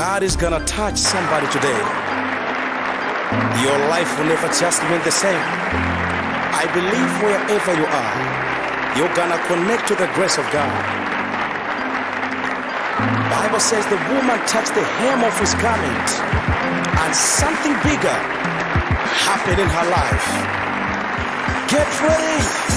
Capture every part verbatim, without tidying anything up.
God is gonna touch somebody today. Your life will never just remain the same. I believe wherever you are, you're gonna connect to the grace of God. Bible says the woman touched the hem of his garment and something bigger happened in her life. Get ready.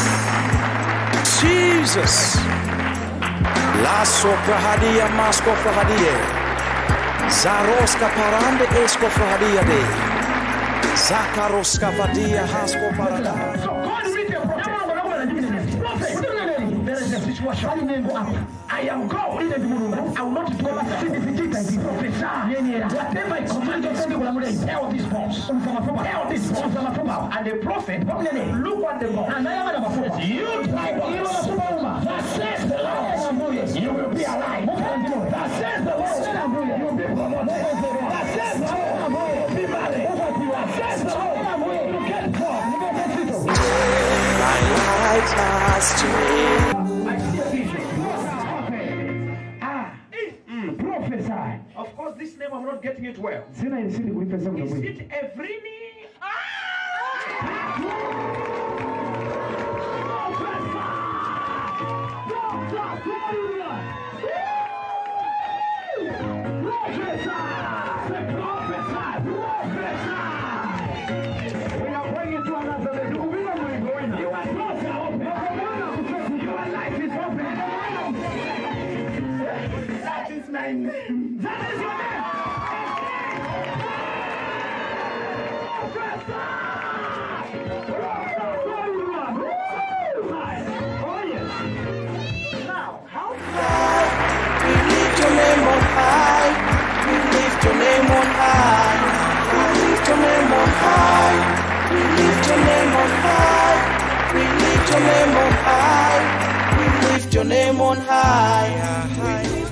Jesus. La soprahadia masko frahadie. Zaroska parande esko frahadie de. Zakaroska vadia hasko parada. So God read the prophet. There is a situation. I am God. I will not do anything. Whatever I command you, tell this boss. Tell this boss. And the prophet, look at the boss. And I am a prophet. You try that says the Lord. You will be alive. That says the Lord. You will be promoted. That says the Lord. You will be married. That says the Lord. You get God. You get it. My life has changed. I see a vision. Ah, mm. Prophesy. Of course, this name I'm not getting it well. Is it Evrini? That is my name. That is your name. Oh yes. Now, how We lift your name on high. We lift your name on high. We lift your name on high. We lift your name on high. We lift your name on high. We lift your name on high. We lift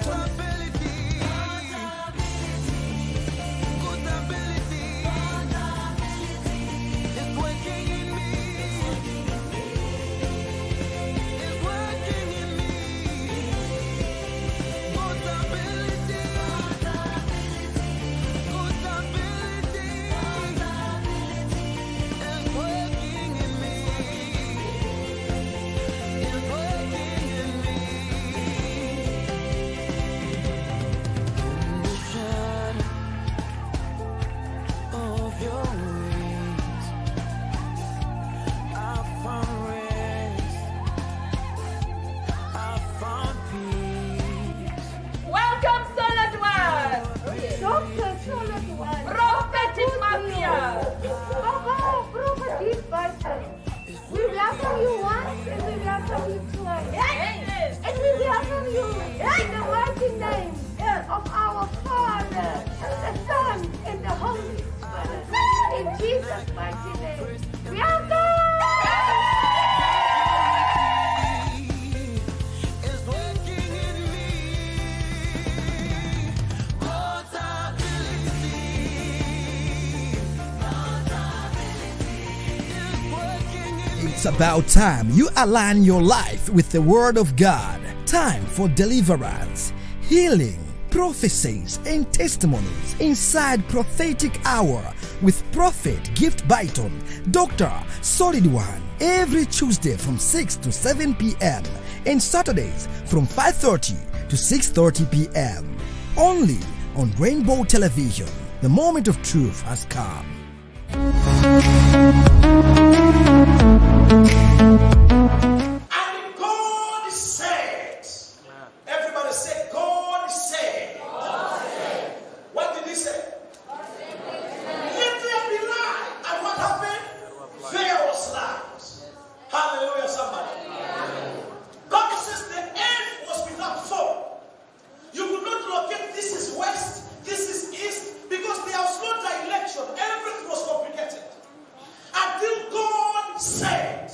It's about time you align your life with the Word of God. Time for deliverance, healing, prophecies, and testimonies inside Prophetic Hour with Prophet Gift Byton, Doctor Solid One, every Tuesday from six to seven p m and Saturdays from five thirty to six thirty p m Only on Rainbow Television. The moment of truth has come. And God said, everybody said, God said. God said. What did he say? Let there be light. And what happened? There was light. Hallelujah, somebody. God says the earth was without form. You could not locate this is west, this is east, because there was no direction. Everything was complicated. Until God said,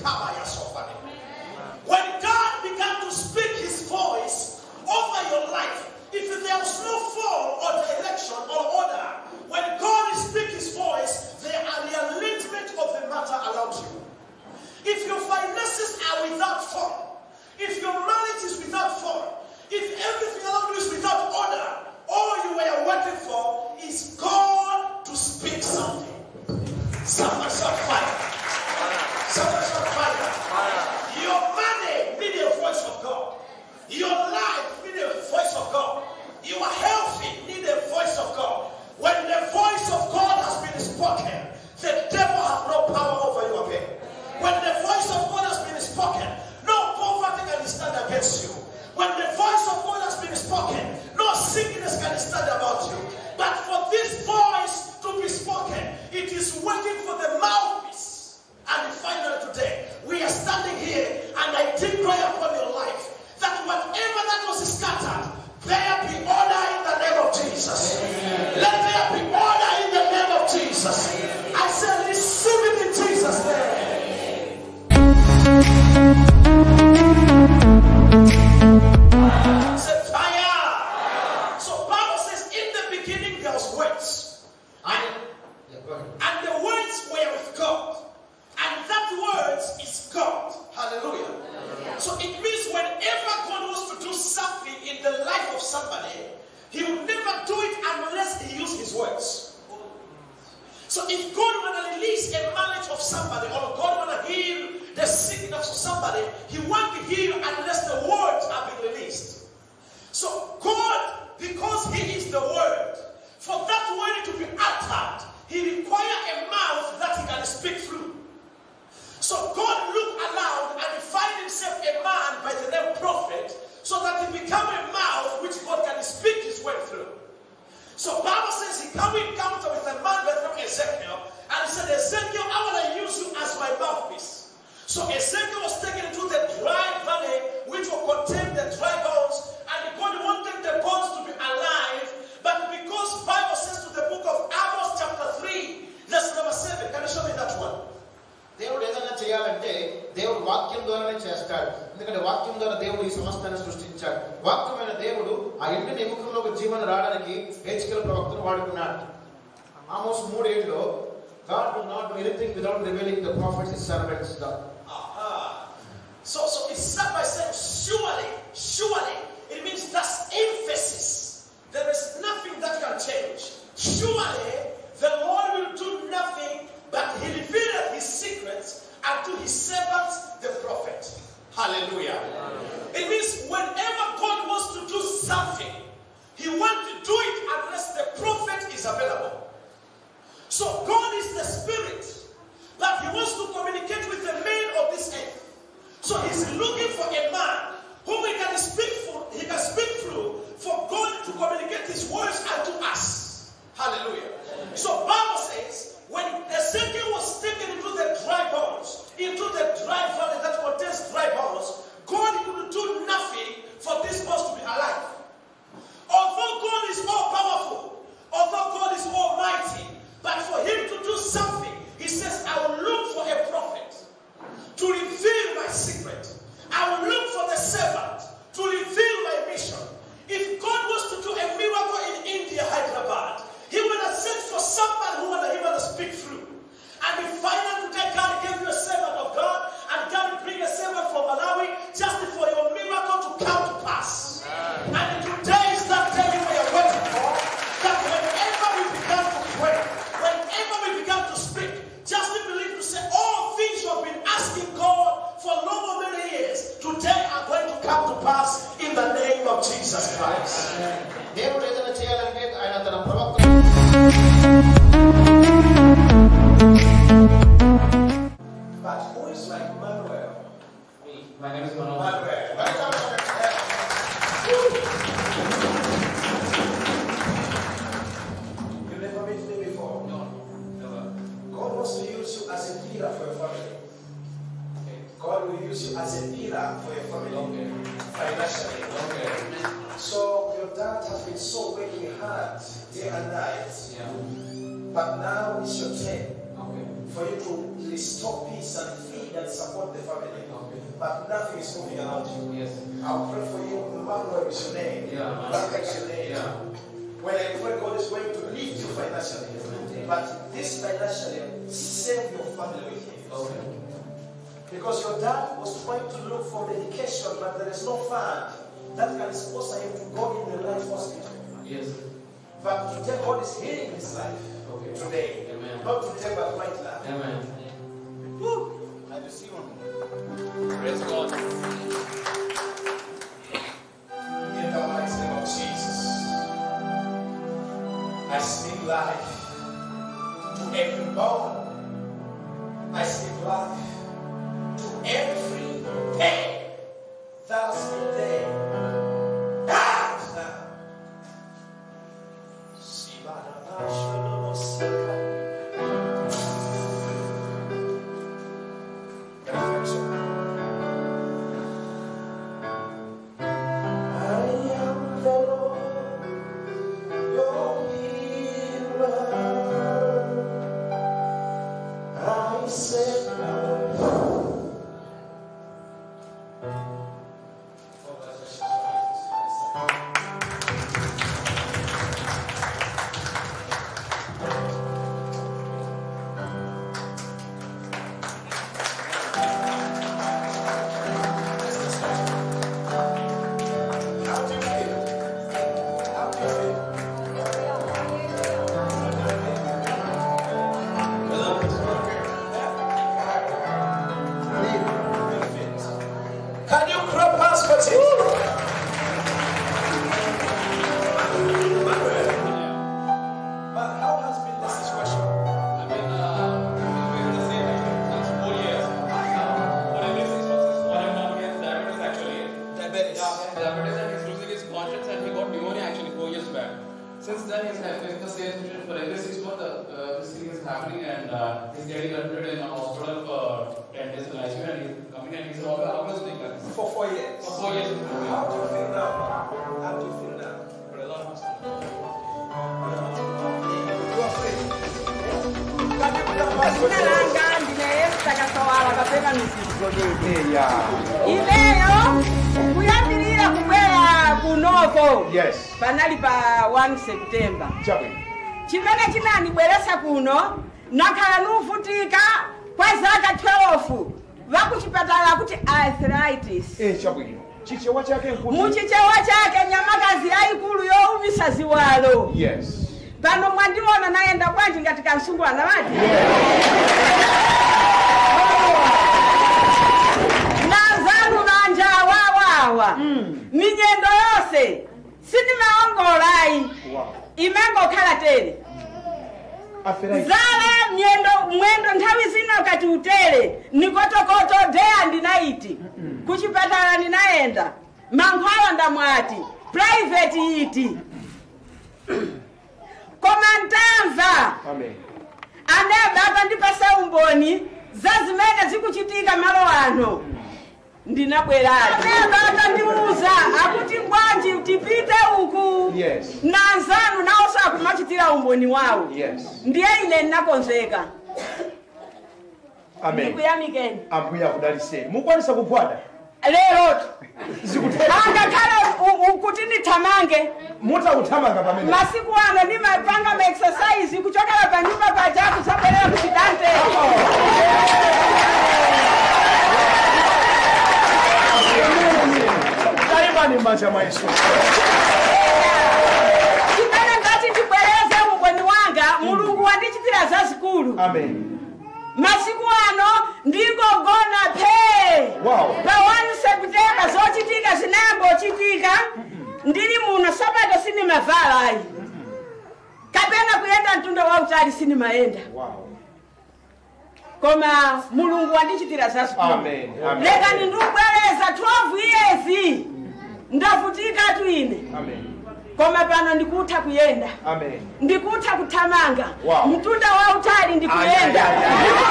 when God began to speak his voice over your life, if there was no form or direction or order, when God speaks his voice, there are the alignment of the matter around you. If your finances are without form, if your marriage is without form, if everything around you is without order, or you were stand against you. When the voice of God has been spoken, no sickness can stand about you. But for this voice to be spoken, it is working for the mouthpiece. And finally today, we are standing here and I declare upon your life that whatever that was scattered, there be order in the name of Jesus. Amen. Let there be order in the name of Jesus. I say receive it in Jesus' name. Say fire. So Bible says in the beginning there was words. And, and the words were with God. And that words is God. Hallelujah. So it means whenever God wants to do something in the life of somebody, he will never do it unless he uses his words. So if God want to release a marriage of somebody, or God want to heal the sickness of somebody, he won't heal unless the words are being released. So God, because he is the word, for that word to be uttered, he requires a mouth that he can speak through. So God looked around and he found himself a man by the name prophet, so that he became a mouth which God can speak his word through. So Bible says he come encounter with a man by the name Ezekiel, and he said, Ezekiel, I want to use you as my mouthpiece. So Ezekiel was taken into the dry valley, which will contain the dry bones, and God wanted the bones to be alive, but because Bible says to the book of Amos chapter three, verse number seven, can you show me that one? దేవుడు ఏదైనా చేయాలంటే దేవుడు వాక్యం ద్వారానే చేస్తాడు. ఎందుకంటే వాక్యం ద్వారా దేవుడు ఈ సమస్తాన్ని సృష్టించాడు. వాక్యమైన దేవుడు ఆ ఎండిన ఎముకల్లో ఒక జీవన రావడానికి హెచ్కేల్ ప్రవక్తను వాడుకున్నాడు. ఆమోస్ మూడు ఏడులో God will not do anything without revealing the prophets, his servants. Uh-huh. So, so it starts by saying surely, surely. It means that's emphasis. There is nothing that can change. Surely the Lord will do nothing, but he revealed his secrets unto his servants, the prophet. Hallelujah. Hallelujah. It means whenever God wants to do something, he wants to do it unless the prophet is available. So God is the spirit, but he wants to communicate with the men of this earth. So he's looking for a man whom he can speak for, he can speak through for God to communicate his words unto us. Hallelujah. So Bible says, when Ezekiel was taken into the dry bones, into the dry valley that contains dry bones, God could do nothing for these bones to be alive. Although God is more powerful, although God is more mighty, but for him to do something, he says, I will look for a prophet to reveal my secret. I will look for the servant to reveal my mission. If God was to do a miracle in India, Hyderabad, he would have sent for somebody who would have speak through. And the final today, God gave you a servant of God, and God will bring a servant from Malawi just for your miracle to come to pass. And today is that day we are waiting for, that whenever we begin to pray, whenever we begin to speak, just believe to say all things you have been asking God for long many years, today are going to come to pass in the name of Jesus Christ. దేవుడు ఏదైనా చేయాలంటే ఆయన తన ప్రవక్త But who is like Manuel? Me. My name is Manuel. Manuel. You never met me before? No, never. God wants to use you as a pillar for your family. Okay. God will use you as a pillar for your family. Okay. Financially. Okay. So your dad has been so working hard day and night. Yeah. But now it's your turn Okay. for you to restore peace and feed and support the family. Okay. But nothing is moving around you. Yes. I'll pray for you. Manuel is your name. Yeah. That is your name. Yeah. When I pray, God is going to lift you financially. But this financially, save your family with him. Okay. Because your dad was trying to look for medication, but there is no fund that can sponsor him to go in the right hospital. Yes. But today, God is healing his life. Okay. Today. Amen. Not today, but right now. Amen. Woo. I receive him. Praise God. In the mighty name of Jesus, I speak life to every bone. I speak life to every pain that for Jesus. But how has been the situation? I mean, uh, we've been the same last four years. Uh, but every six months, one and a half years, diabetes actually. Diabetes. Yeah, diabetes, and he's losing his conscience, and he got pneumonia actually four years back. Since then, he's having the same situation for every six months. Uh, this thing is happening, and uh, he's getting admitted in a hospital for ten days in I C U, and he's coming and he's always always doing that. For four years. For four years. How do you feel now? How do you feel now? Brother, You are free. Can you put up us for Jina langa ndineyesa kasawala kapena misizigogeke. Yeah. Ileyo kuyambirira kubwera kunoko. Yes. Panali pa one September. Chabwino. Chimene chinandibweresa kuno nakhala nuvutika kwa zaka twelve vakuchipatala kuti arthritis. Eh, chabwino. Chichewa chake nkuti. Muchichewa chake nyamakazi yayikulu yowumisa ziwalo. Yes. Pano mwandiona naenda bwanji ngati kansungwana vati. Nazanu nanja wawawa. Minyendo yose sinimeongolai. Wow. Imengo khala tele. Arthritis. Zale miendo mwendo nthawi zino kati utele nikotokoto day and night. Kuchipatala ndinaenda. Mankhwala ndamwati. Private iti. Komantamva. Amen. Aneba apa ndipasa umboni za zimene zikuchitika malo ano. Ndinabweraje. Aneba apa ndimuza akuti bwanji tipite uku. Yes. Nanzanu nawo sakumachitira umboni wawo. Yes. Ndiye ine ninakonzeka. Amen. Ndikuyamikeni. Ambuya kudalise. Mukwanisa kugwada. Lero Zikuteka. angakhala ukuthi nithamange Muta uthamanga pamene. masiku ano nimapanga ma exercise kuchokera pa nyumba paja kusabwera kuchidante. Taimani manja maiso. Chimene ngati ndibwereze umboni wanga Mulungu wandichitira zazikulu. Amen. Masiku ano ndingogona phe. Wow. Pa one September zochitika zinambochitika ndili muno sabato sinimavala ayi. Kapena kuyenda mtunda wa utali sinimaenda. Wow. Koma Mulungu wandichitira zazikulu. Amen. Amen. Leka ndikubwereza twelve years. Ndavutika tu ine. Amen. Koma pano ndikutha kuyenda. Amen. Ndikutha kuthamanga. Wow. Mtunda wa utali ndikuyenda. Ay, ay, ay,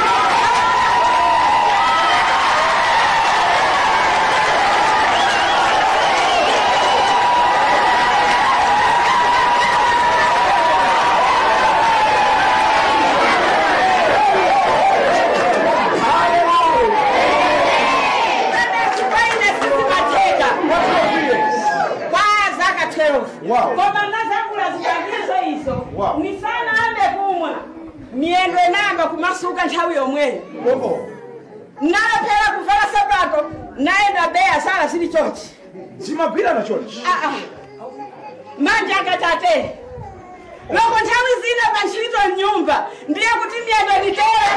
Wow. Koma nazakula zipangizo hizo. Wow. Ni sana ambe kumwa. Miendo namba kumasuka nthawi yomwe. Oh. Nalaphera kuvala sabato naenda beya sala sili chonchi. Zimapira na chonchi. Ah ah. Manje akatate. Loko nthawi zina panchito nyumba ndiye kuti miendo nitere.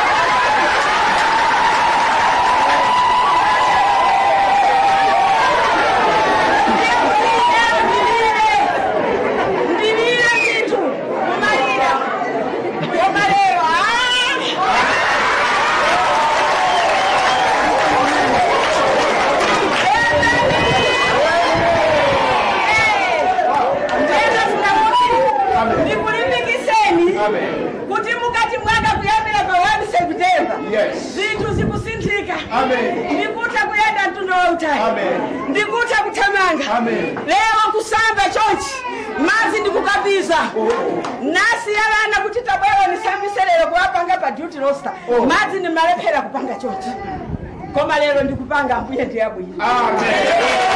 Kuti mukati mwaka kuyambira pa one September. Yes. Zinthu zikusinthika. Amen. Ndikutha kuyenda mtunda wa utali. Amen. Ndikutha kuthamanga. Amen. Leo kusamba chonchi. Mazi ndikukapiza. Oh. Nasi yalana kuti tabwera nisambiselero kuwapanga pa duty roster. Oh. Mazi nimalephera kupanga chonchi. Koma lero ndikupanga mbuye ndi yabwino. Amen.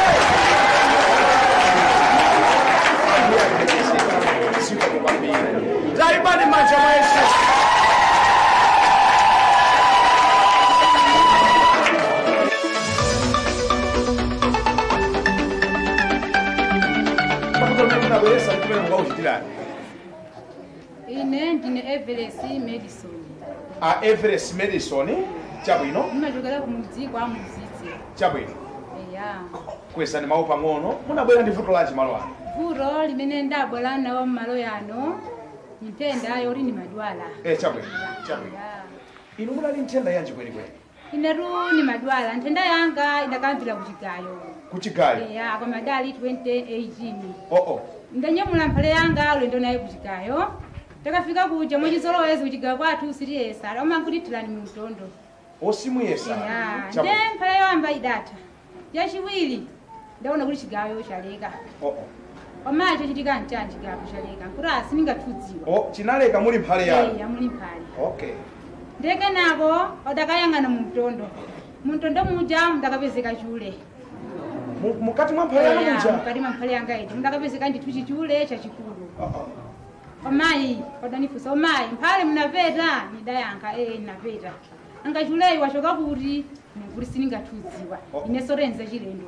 Taimani manja maiso. Ine ndine Everest Madison. A Everest Madison chabwino. Ndimachokera ku mudzi kwa Muzitsi. Chabwino. Eya. ya kwesa ni mawu pang'ono munabwera ndi vuto lanji malo ano vuto limene ndabwera nawo mmalo yano nthenda yoti ni madwala eh chabwe chabwe inu munali nthenda yanji kweni kweni inetu ni madwala nthenda yanga idakambira kuchigayo kuchigayo ya kwa madali twenty eighteen oh oh ndanyamula mphale yanga ulendo naye kuchigayo takafika kuja mwachizolowezi kuchigayo kwathu siriyesa amankulitirani mu mtondo osimuyesa ya nde mphale yamba idata yachiwiri ndaona kuti chigayo chaleka oh oh pamacho chitika nchani chigayo chaleka nkurasi ningathudziwa oh chinaleka muli mphale yanu ya muli mphale okay ndeke nako odakayang'ana mu mtondo mu mtondo muja mudakapezeka chule mukati mwa mphale yanu muja mukati mwa mphale yanga iti mudakapezeka ndithu chichule chachikulu omayi odanifusa omayi mphale munapeta nidayankha ee ninapeta anga chuleyi wachoka kuti nikuti siningathudziwa ine sorenze chilendo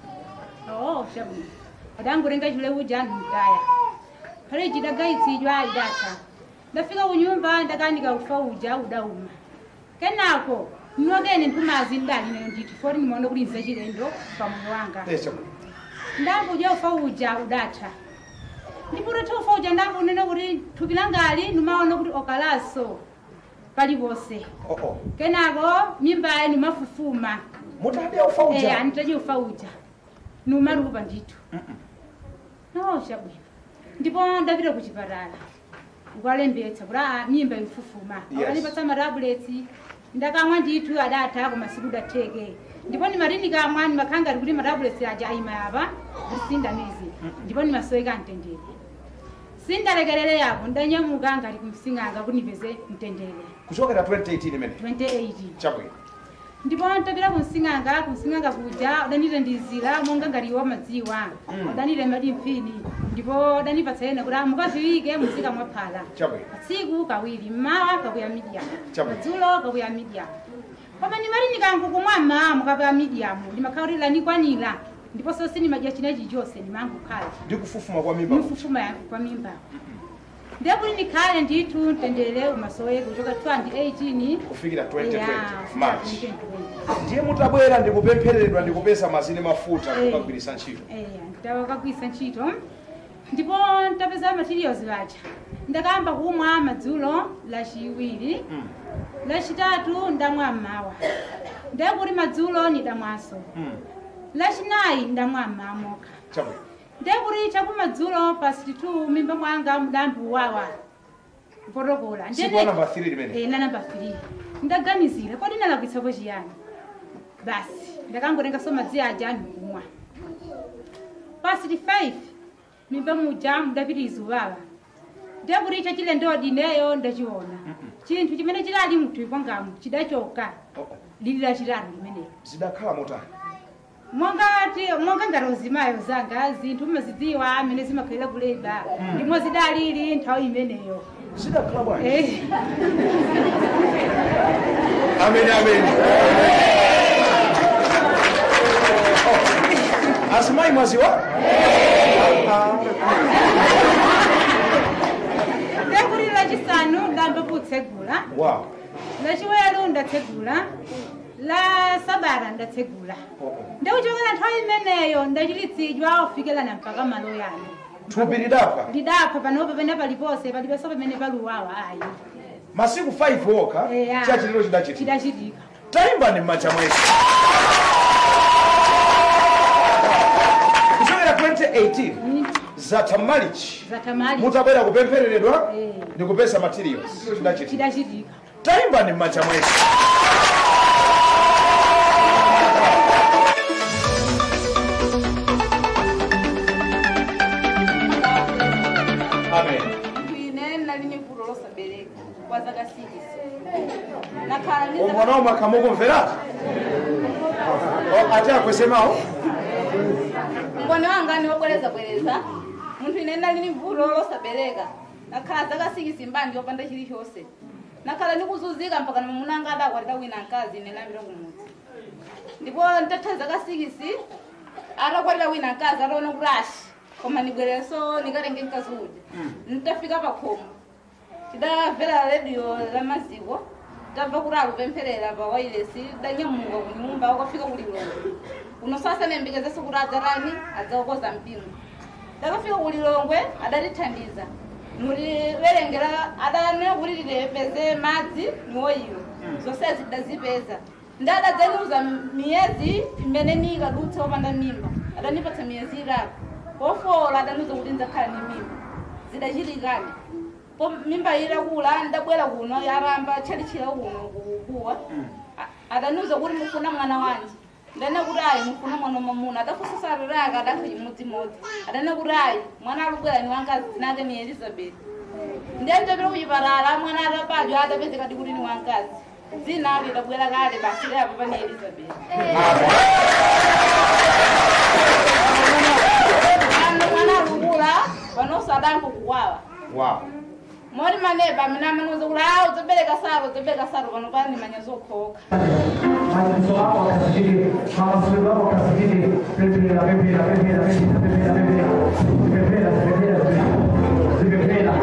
oh shabwino odangurenga chule uja ndidaya phale chidagayitsidwa idatha ndafika kunyumba ndakandika kufa uja udauma kenako nwakene nthumazi ndali nayo nditi fori nimaona kuti nze chilendo pamoyo wanga ndambuja ufa uja udatha ndipo tatha ufa uja ndambunena kuti thupi langali nimaona kuti okalaso palipose oh oh kenako mimbayi nimafufuma mutadya ufa uja eh anitaje ufa uja numarupa ndithu no shabwino ndipo ndapita kuchipatala ukalembetsa kuti a mimba ifufuma akanipatsa matablets ndakamwa ndithu adatha koma sikudatheke ndipo nimatinikama nimakhanga kuti matablets aja ayimaba kuti sindameze ndipo nimasoeka mtendere sindalekelele yapo ndanyamuka ngati kumsinganga kuti nipeze mtendere kuchokera twenty eighteen imene twenty eighteen chabwino ndipo ntapita kumsinganga kumsinganga kuja udanire ndizira monga ngati wa madziwa udanire madi mphini ndipo udanipatsa ena kuti mukaziwike muzika mwaphala chabwino tsiku kawiri mmawa kakuya medium Chabwino. madzulo kakuya medium koma ndimati nikangukumwa mmawa mukakuya medium ndimakhautira nikwanira ndipo sosi nimadya chinechi chonse nimangukhala ndikufufuma kwa mimba ndikufufuma kwa mimba ndekuti nikhale ndithu mtendere umasowe kuchoka twenty eighteen kufikira twenty twenty Yeah, March twenty twenty. ndiye mutabwera ndikupemphereredwa ndikupeza mazini mafuta Eh. kukagwiritsa ntchito eya ndakagwiritsa ntchito ndipo ndapeza materials vaja ndakamba kumwa madzulo lachiwiri Mm. lachitatu ndamwa mmawa ndekuti madzulo ndidamwaso Mm. lachinayi ndamwa mmawa mokha chabwino ndekuti chakumadzulo past two mimba mwanga mudambu wawa kupotokola siku la number three limene eh na number three ndaganizira kodi nalakwitsapo chiyani basi ndakangotenga so madzi aja ndikumwa past five mimba muja mudapitiriza uwawa ndekuti icho chilendo dineyo ndachiona chinthu chimene chilali mthupi kwangamu chidachoka oh oh lili lachitatu limenelo zidakhala motani mongati monga ngarozimayo zanga zinthu mumazidziwa amene zimakhalira kuleba ndimo zidalili nthawi imeneyo zidakhala bwanji eh amen amen oh. Asimayi mwaziwa ndekuti lachisanu ndambe kutsegula wow lachiwelu ndatsegula la sabata ndatsegula oh oh ndikuchokera nthawi imeneyo ndachititsidwa kufikirana mpaka malo yanu thupi lidapha lidapha panopo pene palipose palipenso pamene paluwawa ayi masiku five okha Eya. chachiliro chidachitika chidachitika taimbani m'manja mwese kuchokera twenty eighteen zatha marriage zatamali mutabwera kupemphereredwa Eh. ndikupeza materials chilo chidachitika chidachitika taimbani m'manja mwese amen Ine nalini vuto losabereka kwa zaka six. Nakhala ndi zaka omwana omwe akamukumveratu ati akwesemawo ngone wanga ni wobwereza bwereza. Munthu ine nalini vuto losabereka. Nakhala zaka six mbandi yopanda chilichonse. Nakhala nikuzunzika mpaka munanga adakwatira wina mkazi ine nambira kumudzi. Ndipo ntatha zaka six atakwatira wina mkazi ataona kurashi. Koma nibwereso nikalenge mkazi uja. Nitafika pa khomo. Tidamvera radio la maziko. Tabva kuralo pempherera pa wireless danyamuka kunyumba wakafika kuli lolo. uno sasa nembekeza siku radzarani adzaokoza mpingo ndakafika kulilongwe adalithandiza muliverengera adane kulilire peze madzi niwoyiwo zonse zidazipeza ndadadzenuza miyezi imene nikadutsa opanda mimba adanipatsa miyezi irapo pofola adanuza kuti ndzakhala ni mimba zidachitikane po mimba irakula ndabwera kuno yaramba tchalichira kuno kukuwa adanuza kuti mufuna mwana wanje ndane kuti ayi mufuna mwana wamamuna adafususararaka adakha chimodzimodzi adane kuti ayi mwana alubwera ni wankazi zinake ni Elizabeth ndiyandapita kuchiparala mwana atapadwa adapezeka kuti kuti ni wankazi zina lidabwera kale basi leapo pani Elizabeth mwana alukula panoso adanko kuwawa mori maneba mina manuza kula au zobeleka saro zobeleka saro pano pani manyazo khoka manyazo wako kasijili mama sulu wako kasijili pepela pepela pepela pepela pepela pepela pepela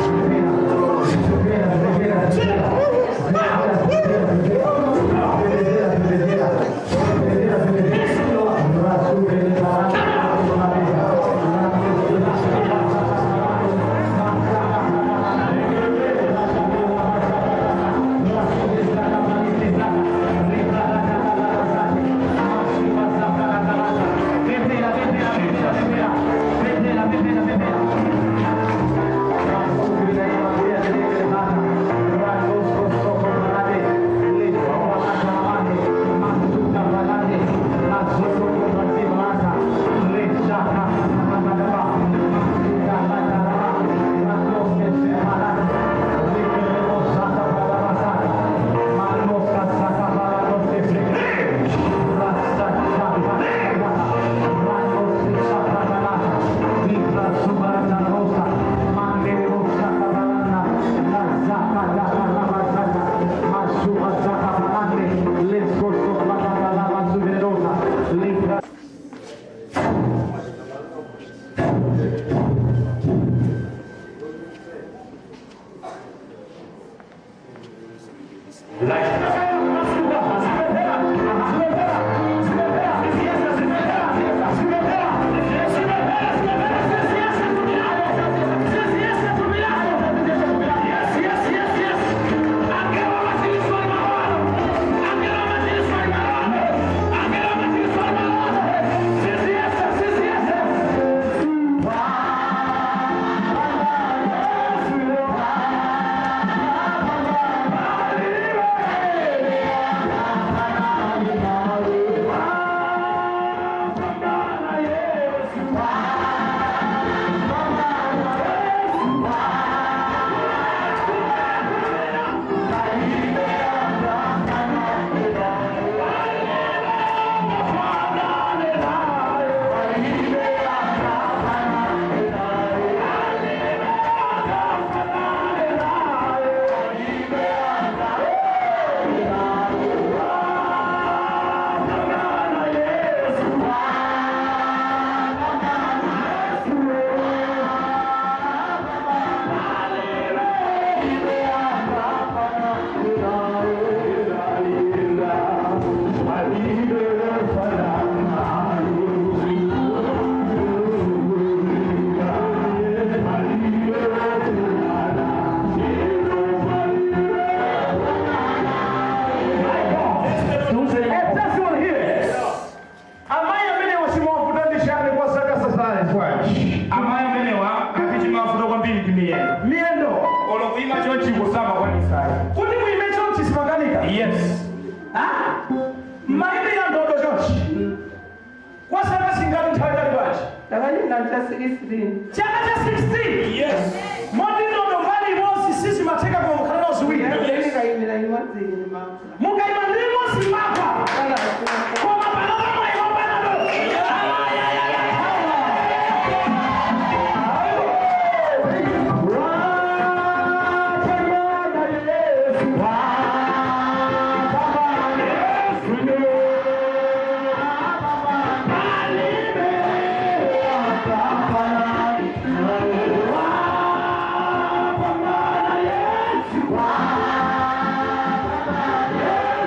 Wow.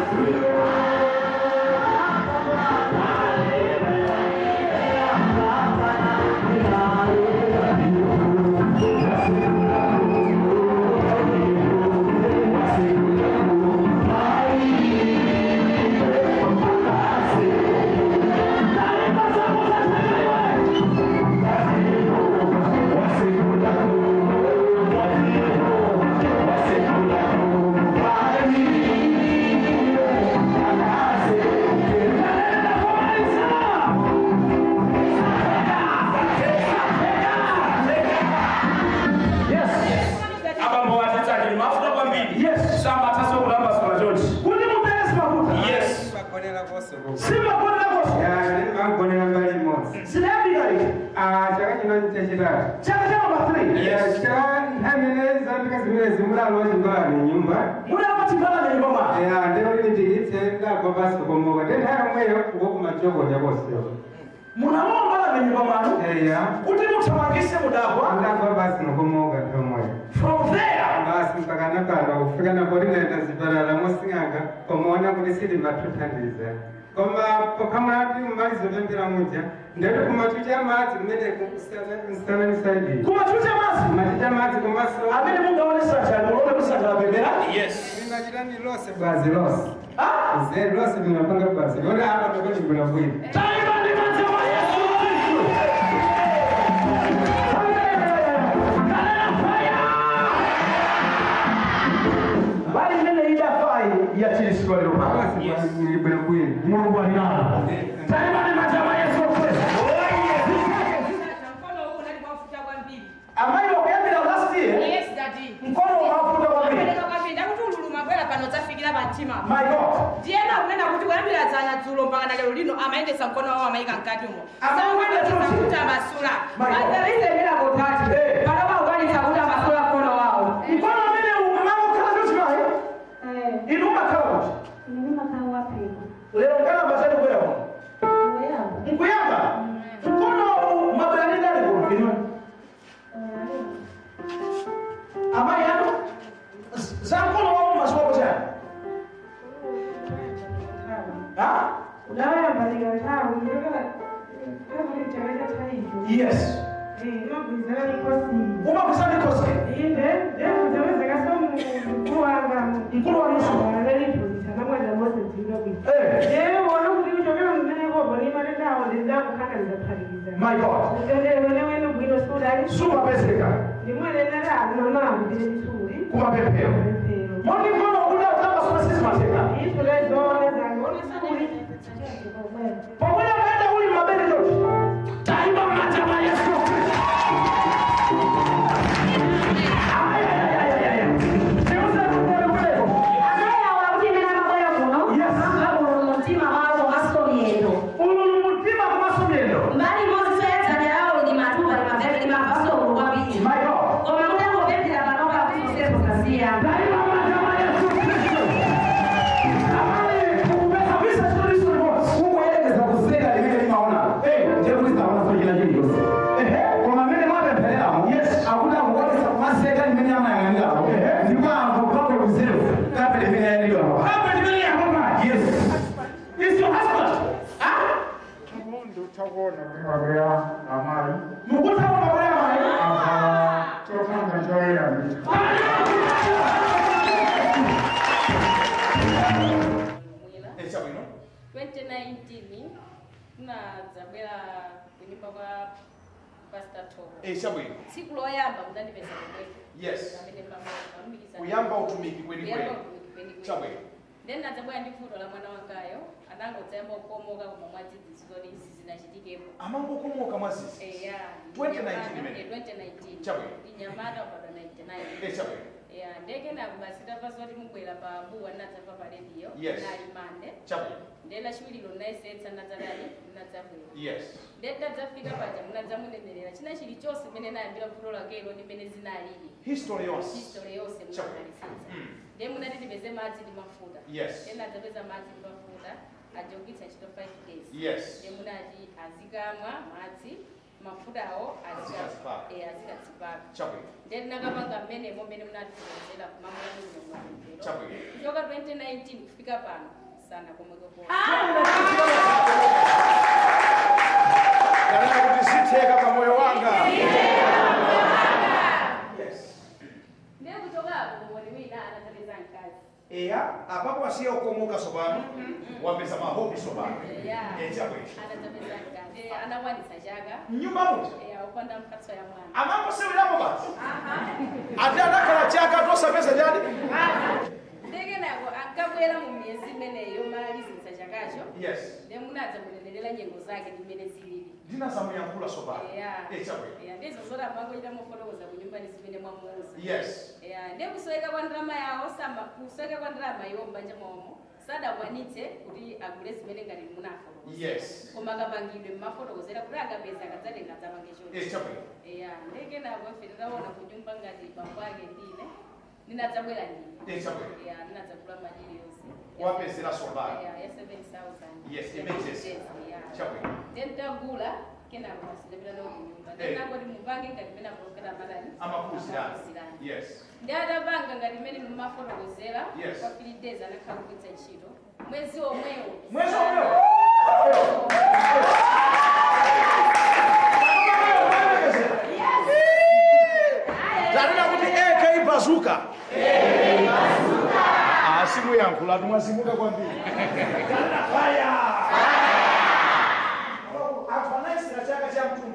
Sinayambika iki. Ah, chaka chino chechitatu. Chaka cha number three. Yes, chaka nthamene zambika zimene zimulalo wachibala ni nyumba. Mulalo wachibala ni nyumba. Yeah, ndeo lini tikitse ndagwa pasi kukomoka. Then hayo mweyo kukumachoko jakosio. Munalomba ni nyumba manu. Yeah. Kuti muthamangise mudagwa. Ndagwa pasi kukomoka tomwe. From there. Basi mpaka nakanda kufika na bodi naenda zibarala mosinganga komuona kuti sili vatuthandiza. Koma pakamati mumalizo tembera muja ndeti kumachucha madzi kumene kusana nisaidi. Kumachucha madzi? Kumachucha madzi kumaso. Amene mungaonesa chani muone kusanja bebera? Yes. Ndinachitani lose bwazi lose. Ah? Ze lose ndinapanga bwazi. Yona hapa ndokoti mbona bwini. Taiba ndi madzi wa Yesu Kristu. Bali mene ida fai ya chirisiko lero pala. Yes. Ni bwana bwini. Mungu alina. Taiba ndi madzi wa Yesu Kristu. Amai wakuyambira last year. Yes, daddy. Mkono unafuta kwa mimi. Apereka kwa mimi ndakutululuma kwela pano tafikira batima. My God. Ndiena kunena kuti kuyambira dzana dzulo mpaka na lero lino amaendesa mkono wawo amaika mkati umo. Amaenda Sasa kuti ambasula. My God. Atarize bila kutati. Kana ba ukanisa kuti ambasula mkono wawo. Mkono mimi umama kala ndio chimaye. Eh. Inuma kala. Inuma kala wapi? Leo kana bazali kwa leo. Mkuyamba. Mkuyamba. Mkono mabrani ndani kwa inuma. Amai yano. Za mkono wao maswako cha. Ah? Unaona mbali ya tawi ndio kama ni chakula cha hiyo. Yes. Eh, ndio kuzana kosi. Uma kusani kosi. Inde, ndio kutaweza kasoma mkuu wanga. Mkuu wa nusu. Ndio polisi na mwana wote ndio bibi. Eh. Yeye wana kulichoka mngine kwa boni mali ndio ndio kukaka ndio tariza. My God. Ndio wale wale bwino sura. Sura peseka. Ni mwana ndio na mama ndio nzuri. Kuma pepeo. Mwani mkono ule utamba sura sisi mateka. Hizo leo ndio zangu. Pamoja naenda uli mabele yote. Taiba macha wa Yesu Kristo. Ay ay ay ay ay. Seuza kule kule. Amaya wakutimena maboya kuno. Yes. Abo mutima wao masomyendo. Ulu mutima masomyendo. Mbali mozi feta yao ni matuba ni mabele ni mabaso kwa biji. My God. Kwa maana kwa bebe la banoka kusepo kasia. Taiba macha wa Yesu Kristo. Amani kubeza visa story story boss. Kueleza kusema ile maona. Eh, je kuita wana kila jibu. Eh, kwa mimi mwana pelea. Yes, hakuna kuona kama seka ni mimi ama yanga. Eh, ni kwa hapo kuzefu. Kape ni mimi ndio hapa. Kape ni mimi hapa. Yes. Is your husband? Ah? Mundu tawona mabaya amai. Mukuta wa mabaya mai. Ah, tofanga joya. Esa bueno. twenty nineteen tunadzabwera kunyumba kwa Pastor Tom. Esa bueno. Siku loyamba mudandipeza kumwepo. Yes. Pamene pamumikiza. Kuyamba utumiki kweli kweli. Kuyamba utumiki kweli kweli. Chabwe. Then nadzabwera ndi futo la mwana wangayo anangodzayamba kukomoka koma mwadzidzidzi zoti izi zinachitikepo. Amango kumoka mwasisi. Eh ya. twenty nineteen imene. Eh twenty nineteen. Chabwe. Inyamata pada ninety-nine. Eh chabwe. Ya ndege na kubasita pazoti mubwera pa buwa nadzapa pa radio. Yes. Nali mande. Chabwe. Ndela shwililo naisetsa nadzadali nadzabwera. Yes. Ndenda dzafika paja munadzamunenerera china chilichonse mmene nayambira fulo lakelo ndi mmene zinalili. History yonse. History yonse Chabwe. munadalisitsa. Mm. Ndiye munati tipeze madzi ndi mafuta. Yes. Ndena adzapeza madzi ndi mafuta ajogitsa ntchito five days. Yes. Ndiye munati azikamwa madzi mafutawo Azikatsipaka. eh azikatsipaka. Chabwe. Ndiye ndinakapanga mmenemo mmene munatizenzera kumamuna mnyamwalero. Chabwe. Kuchoka twenty nineteen kufika pano sana komweko kwa. Kana kuti sitheka pa moyo wanga. Yes. Ndiye kuchoka hapo mboni wina anatatiza nkazi. Eya, apapo asiye ukomoka sobano. Wapeza mahobi sobano. Yeah. Eh chabwe. Anatatiza nkazi. Eh anawanisa jaga. Nyumba muti. Eh upanda mphatso ya mwana. Amambo sewilamo basi. Aha. Ati anakhala chaka tosa pesa jadi. Ndege nako akabwera mu myezi imeneyo malizinsa chakacho. Yes. Ndiye munadza kunenerera nyengo zake ndimene zilili. Ndina zamuyankhula sobano. Yeah. Eh chabwe. Yeah, ndizo zora mango ita mofotokoza kunyumba ni zimene mwamuuza. Yes. Yeah, ndiye kusweka kwa ndrama yawo samba kusweka kwa ndrama iwo mbanja momo. Sada kwanitse kuti agule zimene ngati munafo. mufotokozera Yes. koma kapangidwe mmafotokozera kuti akapeza akadzatenga dzapange Eh, chabwino. eya ndeke napo ife tinaona kunyumba ngati bambo ake ndine ndinadzabwera ndine Eh, chabwino. eya ndinadzagula madiri yonse Wapezera sombala. eya ya seven thousand Yes, images. Chabwino. then tagula kenako masindapita nawo kunyumba Eh. then nangoti mupange ngati mene apulokera matani Amapulizirani. Yes. ndi atapanga ngati mene mumafotokozera Yes. kwa three days anakhala kugwiritsa ntchito mwezi omwewo Mwezi omwewo? Zanena kuti A K Bazooka. Ah, simu yangu la tumwazimuka kwambiri. Zanena fire. Afanisi na chaka cha mtundu.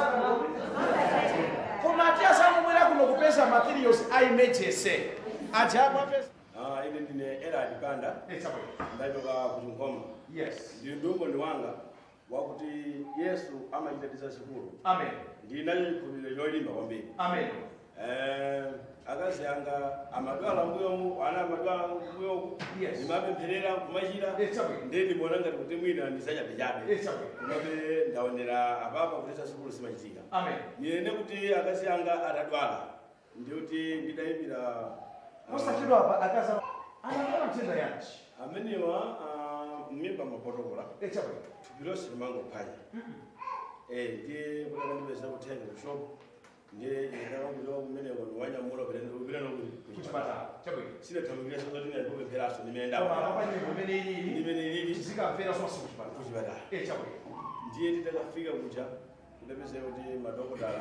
Kuna tia samu mwela kuno kupesa materials a images. Acha mwapesa. Ah, ile ndine era dipanda. Ndaitoka kuchungoma. Yes. Ndi ndongo ni wanga wakuti Yesu amachitatiza chikulu. Amen. Ndinayo kulile yolimba kwambiri. Amen. Eh, akazi anga amadwala mbuyo ana amadwala mbuyo. Yes. Nimapempherera kumachira. Ndi ndibona ngati kuti mwina ndisacha bijabe. Kumabe ndaonera ababa kuti chikulu simachitika. Amen. Niyende kuti akazi anga atadwala. Ndikuti ndidayimira Musachidwa apa akaza anakona mtenda yanchi. Ameniwa mimba mapotokola. Echawe. Tubirosi mango panya. Eh, ndiye kuna ndibeza kutenga shop. Ndiye ndakanga kulowa kumene wanu wanya mura bende ubira no kuchipata. Chawe. Sina tamugira so ndine ndo peraso nimeenda. Koma hapa ni kumene ili. Nimene ili. Sika mfera so kuchipata. Kuchipata. Echawe. Ndiye ndakafika kuja. Ndabeze kuti madokotala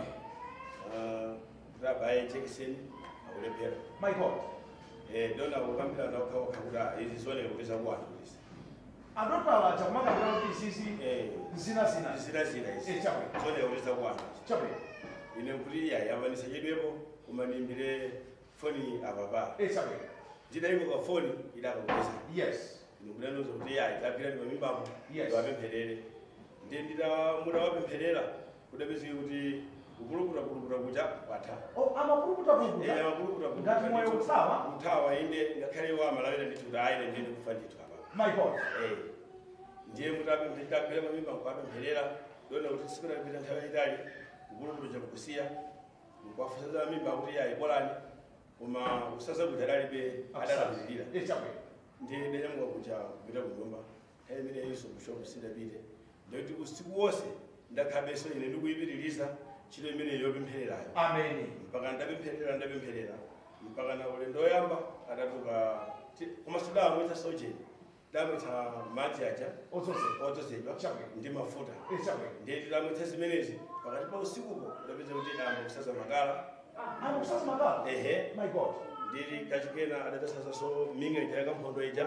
ah rabaye chekiseni akulepera. My God. Eh, dona ukambira na ukawakuda izi zone kuweza kuwatu hizi. Adokala cha kumaka kwa sisi eh zina zina. Zina zina hizi. Eh, chawe. Zone kuweza kuwatu. Chawe. Ine kulia yabanisa jedwebo kumanimbire foni ababa. Eh, chawe. Jida imo kwa foni ila kuweza. Yes. Nukudano zo kulia itapira ni mamimbamu. Yes. Wapempherere. Ndiye ndida muda wapempherera kudabezi kuti ukulukura kulukura kuja wata. Oh, ama kulukura kulukura. Eh, kulukura kulukura. Ngati moyo utawa. Utawa inde ngakhale wa malawira nditudaire ndinde kufanyitu apa. My God. Eh. Ndiye mutabe ndikagera mamimba kwapempherera dona kuti sikuna kupita nthawi itali ukulukura cha kukusiya. Kwafusaza mimba kuti ya ibolani koma kusaza kuti adalibe adalabilira. Eh, chawe. Ndiye ndanyamwa kuja kupita kunyumba. Hey mine Yesu kushopu sindapite. Ndiye usiku wose ndakhabeso ine ndikuyipitiriza chilo imene yopemphererayo. Amen. Mpaka ndapempherera ndapempherera mpaka na ulendo oyamba adatuka kumasuda amwita sojeni ndamwita madzi aja odzozedwa ndi mafuta ndiye tilamwitsa zimenezi pakati pa usikupo udapeza kuti ambo kusaza makala Ambo kusaza makala? Ehe. My God. Ndiri kachikena adatasaza so minga ija yakampondo ija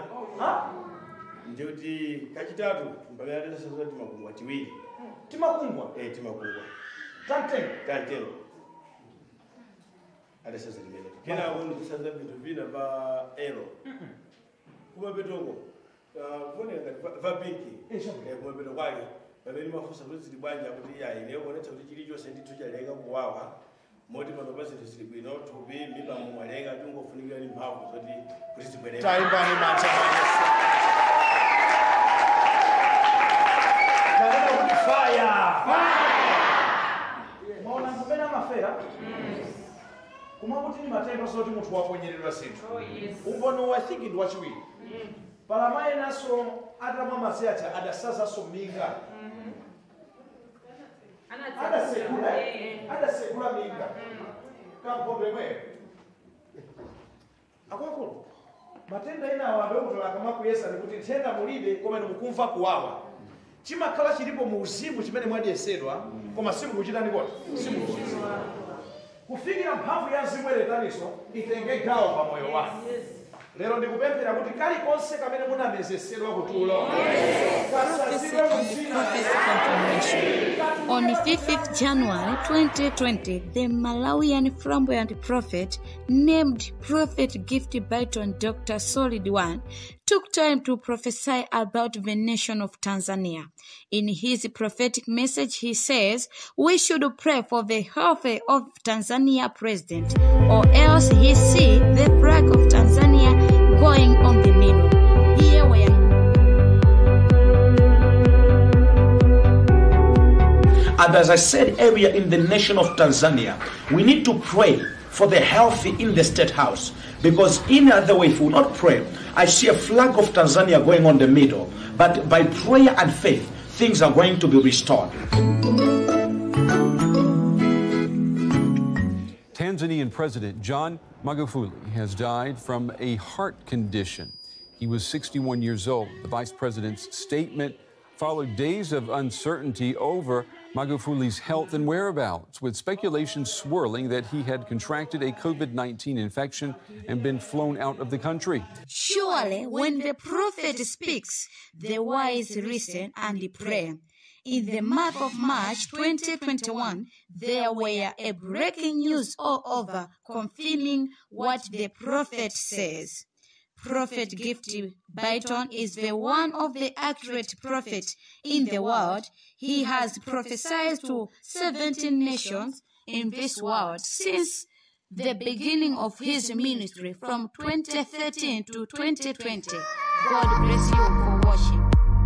ndiye kuti kachitatu mpaka adatasaza timakungwa tiwiri. Timakungwa? Eh, timakungwa. Tanteng. Tanteng. Ada sasa limele. Kena wonu kusaza bintu vina ba ero. Kuma betoko. Uh, kone ngati va pinki. Eh, kuma beto kwake. Babeni mafusa kuti libanja kuti ya ile wona kuti chilicho sendi tuchalenga kuwawa. Moti pano basi tisibwino tubi mimba mwalenga tungofunika ni mphamvu zoti kuti tibwerere. Taimbani macha. Kana kuti fire. Fire. Maona kupena mafera. Kuma kuti ni matendo soti mutu waponyerera sinthu. Oh yes. Umbono I think ndi wachiwiri. Pala mai naso atamwa maziacha adasaza so minga. Ada sekula. Ada sekula minga. Kampombe mwe. Akwakulu. Matenda ina awabe kutola kama kuyesa nikuti tenda mulibe koma mukumva kuwawa. Chimakhala chilipo mu uzimu chimene mwadyesedwa koma simu kuchita ndikoti. Simu kuchita. Kufikira mphamvu ya mzimu eletaniso itenge gawo pa moyo wako. Lero ndikupemphera kuti kali konse kamene munamezesedwa kutulo. On fifth of January twenty twenty, the Malawian flamboyant prophet named Prophet Gift Byton Doctor Solid One took time to prophesy about the nation of Tanzania. In his prophetic message, he says, we should pray for the health of Tanzania president, or else he see the flag of Tanzania going on the middle. Here we are. And as I said earlier, in the nation of Tanzania, we need to pray for the healthy in the state house. Because in other way, if we will not pray, I see a flag of Tanzania going on the middle. But by prayer and faith, things are going to be restored. Tanzanian President John Magufuli has died from a heart condition. He was sixty-one years old. The vice president's statement followed days of uncertainty over Magufuli's health and whereabouts, with speculation swirling that he had contracted a COVID nineteen infection and been flown out of the country. Surely, when the prophet speaks, the wise listen and pray. In the month of March twenty twenty-one, there were a breaking news all over confirming what the prophet says. Prophet Gifty Byton is the one of the accurate prophets in the world. He has prophesied to seventeen nations in this world since the beginning of his ministry from twenty thirteen to twenty twenty. God bless you for watching.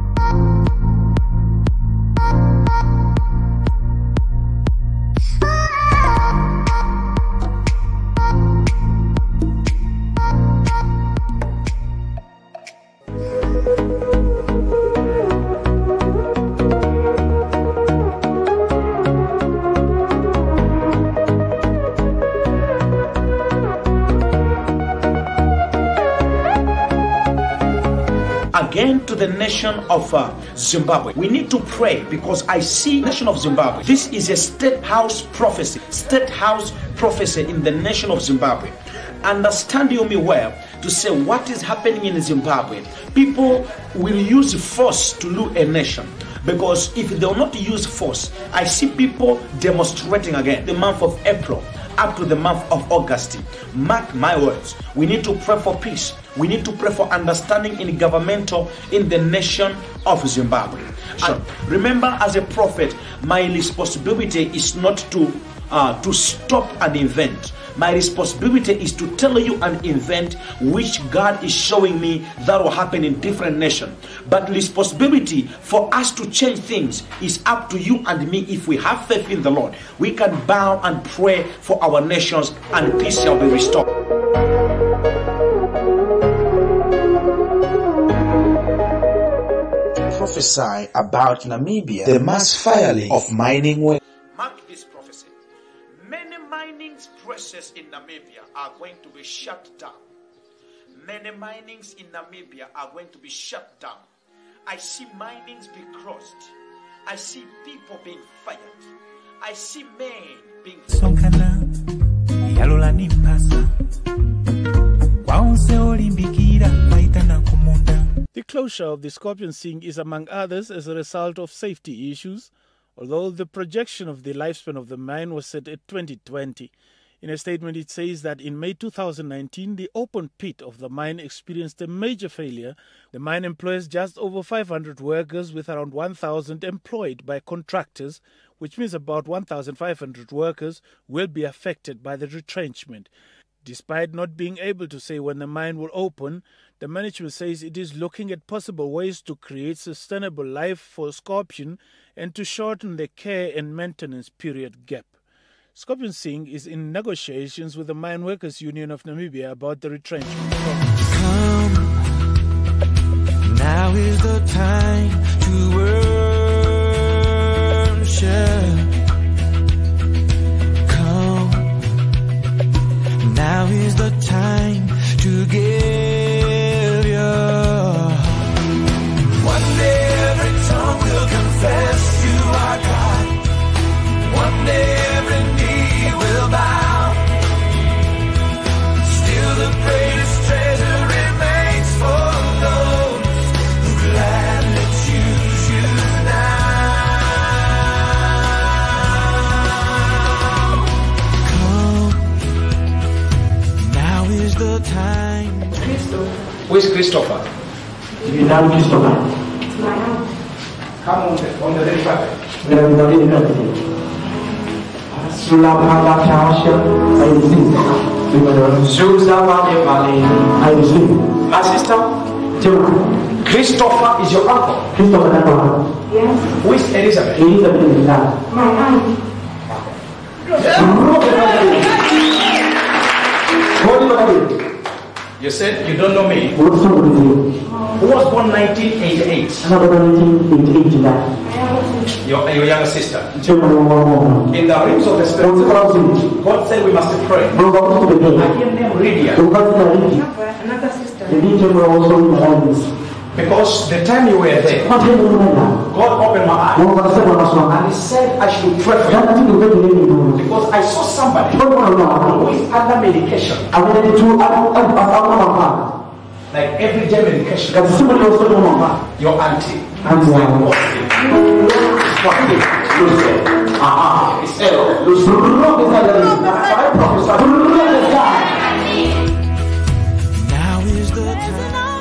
Again to the nation of uh, Zimbabwe. We need to pray because I see nation of Zimbabwe. This is a state house prophecy. State house prophecy in the nation of Zimbabwe. Understand you me well to say what is happening in Zimbabwe. People will use force to rule a nation. Because if they will not use force, I see people demonstrating again. The month of April up to the month of August. Mark my words. We need to pray for peace. We need to pray for understanding in governmental in the nation of Zimbabwe. Sure. And remember, as a prophet, my responsibility is not to uh, to stop an event. My responsibility is to tell you an event which God is showing me that will happen in different nations. But responsibility for us to change things is up to you and me. If we have faith in the Lord, we can bow and pray for our nations and peace shall be restored. Prophesy about Namibia, the mass firing of mining workers. Mark this prophecy. Many mining presses in Namibia are going to be shut down. Many minings in Namibia are going to be shut down. I see minings be crossed. I see people being fired. I see men being The closure of the Scorpion Sing is among others as a result of safety issues, although the projection of the lifespan of the mine was set at twenty twenty. In a statement, it says that in May two thousand nineteen, the open pit of the mine experienced a major failure. The mine employs just over five hundred workers with around one thousand employed by contractors, which means about one thousand five hundred workers will be affected by the retrenchment. Despite not being able to say when the mine will open, the management says it is looking at possible ways to create sustainable life for Scorpion and to shorten the care and maintenance period gap. Scorpion Sing is in negotiations with the Mine Workers Union of Namibia about the retrenchment. Come, now is the time to worship. Come, now is the time to give your heart. One day every tongue will confess you are God. One day every knee will bow. Still the greatest treasure remains for those who gladly choose you now. Come, now is the time. Who is Christopher? You know Christopher. It's my house. Come on, on the left side. My sister, Christopher is your uncle. Christopher is your uncle. Yes. Who is Elizabeth? Elizabeth is that. My aunt. You said you don't know me. What's wrong with you? Who was born nineteen eighty-eight? I'm not nineteen eighty-eight. Your, your younger sister. In the realms of the spirit, God said we must pray. I hear them read another sister. Because the time you were there, God opened my eyes and He said I should pray for you. Because I saw somebody who is under medication. Like every day medication. Your auntie. Ah, it's error. Now is the time.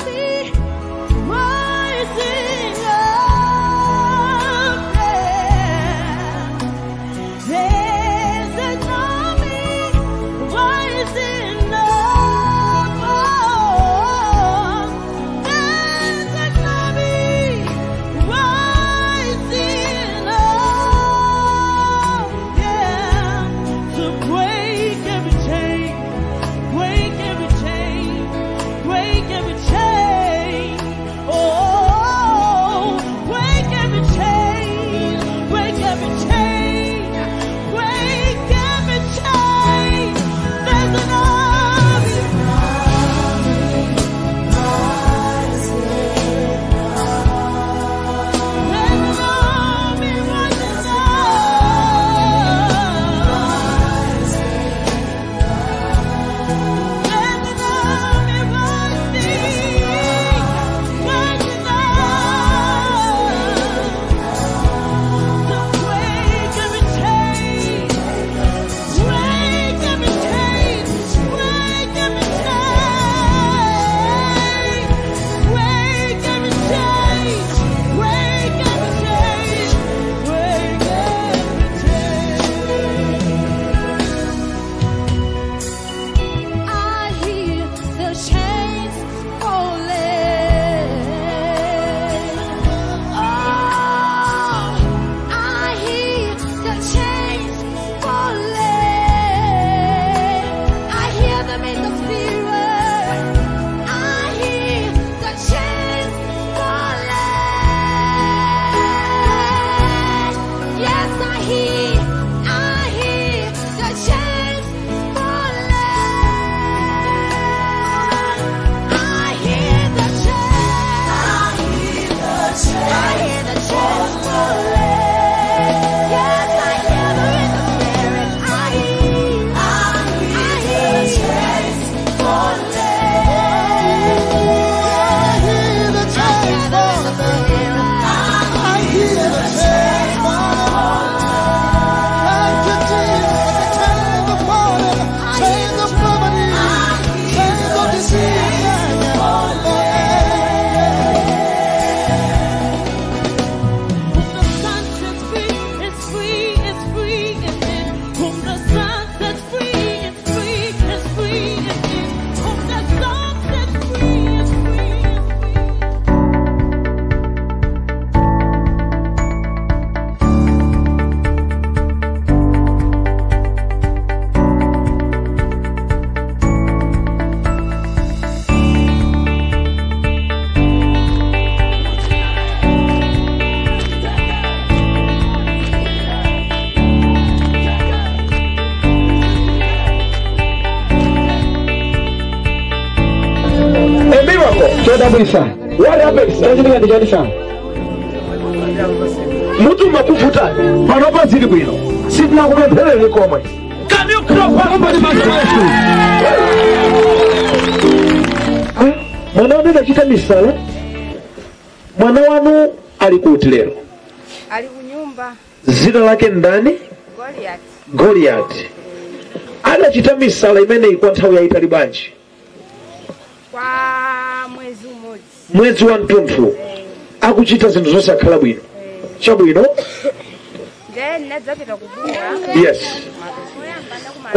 What happens? Doesn't get the Jadishan. Mutu Makufuta, Panopa Zidibino. Sit now with a comment. Can you crop up the Mwana na kita misala. Mwana wanu alikuti leo. Alikunyumba. Zina lake ndani? Goliath. Goliath. Ana chita misala imene ilikuwa nthawi ya italibanji. Kwa mwezi mmoja. Mwezi wa mtunthu. Akuchita zinthu zonse akhala bwino. Chabwino? Then nadzapita kubunga. Yes.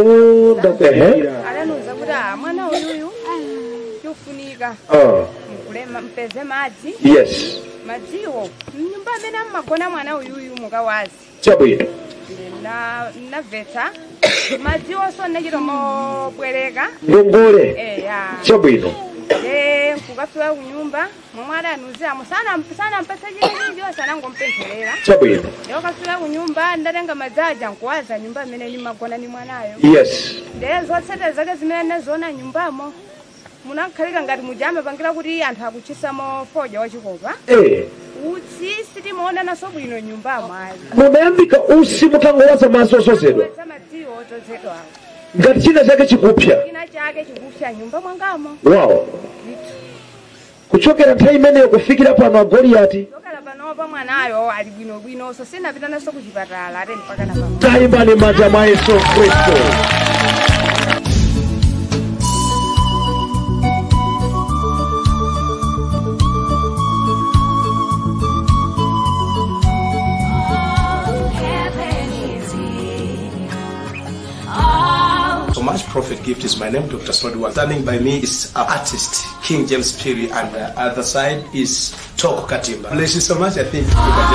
Oh, that's the head. Ananuza kuti mwana uyu yufunika. Oh. mulema mpeze madzi. Yes. Madziwo nyumba amene amagona mwana uyuyu mukawazi. Chabwino. Na naveta madziwo so nechiromo bwereka. Ngongole. Eh ya. Chabwino. Eh kukafika kunyumba mwamwana anuza musana mpesana mpesa jini ndio sana ngompempherera. Chabwino. Leo kafika kunyumba ndatenga madzaja nkwaza nyumba amene ni magona ni mwanayo. Yes. Ndezo tsete zake zimene zona nyumbamo. Munakhalika ngati mujame pangira kuti anthu akuchisamo foja wachikopa. Eh. Utsi sitimuona naso bwino nyumbamo ali. Mumayambika usi mutangowaza maso osozedwa. Madziwo otozedwa. Ngati china chake chikupya. China chake chikupya nyumba mwangamo. Wow. Kuchokera nthawi imeneyo kufikira pano agoliyati. Kuchokera pano pa mwanayo ali bwino bwino so sinapita naso kuchipatala ate mpaka na pano. Taimbani manja mwa Yesu Kristo. So much Prophet Gift is my name, Doctor Sodiwan. Standing by me is our artist, King James Piri, and the other side is Toko Katimba. Bless you so much, I think you can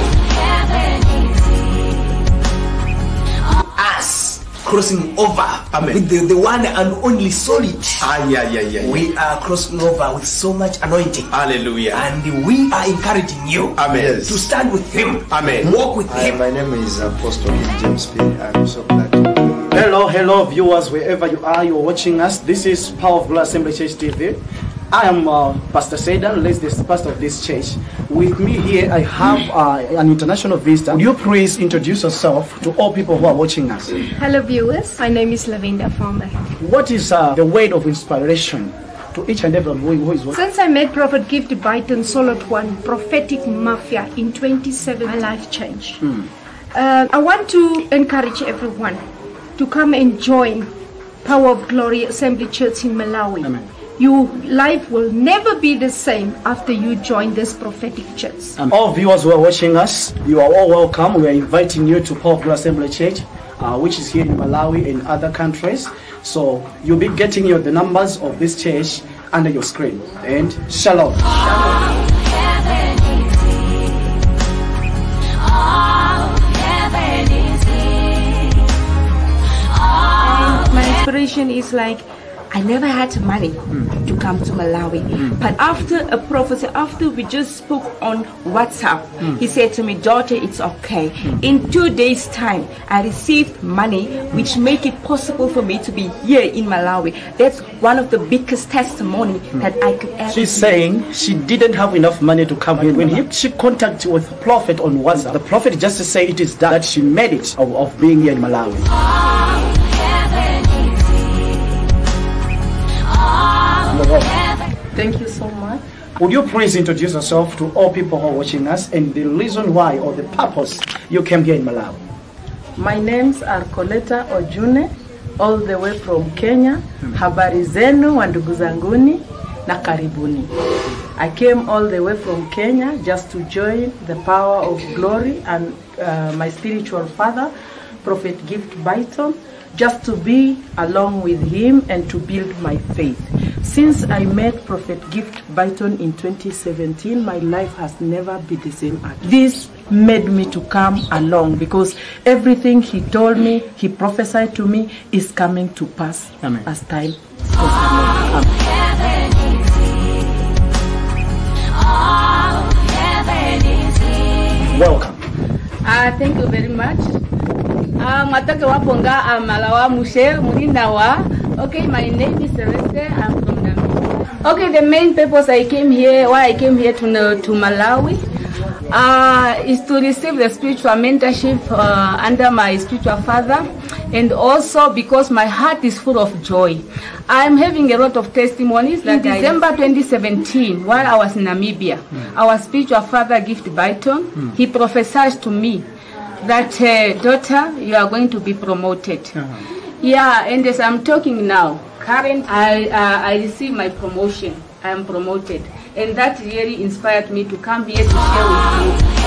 just... Us crossing over Amen. With the, the one and only solid. Ah, yeah, yeah, yeah, yeah. We are crossing over with so much anointing. Hallelujah. And we are encouraging you Amen. Yes. To stand with him. Amen. Walk with Hi, him. My name is Apostle King James Piri. I'm so glad to be here. Hello, hello viewers, wherever you are, you're watching us. This is Power of Glory Assembly Church T V. I am uh, Pastor Saidan, the pastor of this church. With me here, I have uh, an international visitor. Would you please introduce yourself to all people who are watching us? Hello viewers, my name is Lavinda Farmer. What is uh, the word of inspiration to each and every one who is watching? Since I met Prophet Gift Byton Solid One, Prophetic Mafia in twenty seventeen, my life changed. Mm. Uh, I want to encourage everyone to come and join Power of Glory Assembly Church in Malawi. Amen. Your life will never be the same after you join this prophetic church. Um, all viewers who are watching us, you are all welcome. We are inviting you to Power of Glory Assembly Church, uh, which is here in Malawi and other countries. So you'll be getting your, the numbers of this church under your screen. And shalom. Shalom. Inspiration is like, I never had money mm. to come to Malawi, mm. but after a prophecy, after we just spoke on WhatsApp, mm. he said to me, daughter, it's okay. Mm. In two days time, I received money which make it possible for me to be here in Malawi. That's one of the biggest testimony mm. that I could ever She's see. saying she didn't have enough money to come here. When he, she contacted with the prophet on WhatsApp, the prophet just to say it is that, that she made it of, of being here in Malawi. Thank you so much. Would you please introduce yourself to all people who are watching us and the reason why or the purpose you came here in Malawi? My names are Coletta Ojune, all the way from Kenya. Habari zenu wa ndugu zanguni na karibuni. I came all the way from Kenya just to join the Power of Glory and uh, my spiritual father, Prophet Gift Byton, just to be along with him and to build my faith. Since I met Prophet Gift Byton in twenty seventeen, my life has never been the same. This made me to come along because everything he told me, he prophesied to me, is coming to pass. Amen. As time goes along. Welcome. Uh, thank you very much. Uh, Matake waponga amalawa mushe mulinawa. Okay, my name is Celeste. I'm from Namibia. Okay, the main purpose I came here, why I came here to to Malawi, uh, is to receive the spiritual mentorship uh, under my spiritual father, and also because my heart is full of joy. I'm having a lot of testimonies. In December twenty seventeen, while I was in Namibia, mm. our spiritual father, Gift Byton, mm. he prophesied to me that, uh, daughter, you are going to be promoted. Uh-huh. Yeah, and as I'm talking now, current, I, uh, I received my promotion. I am promoted. And that really inspired me to come here to share with you.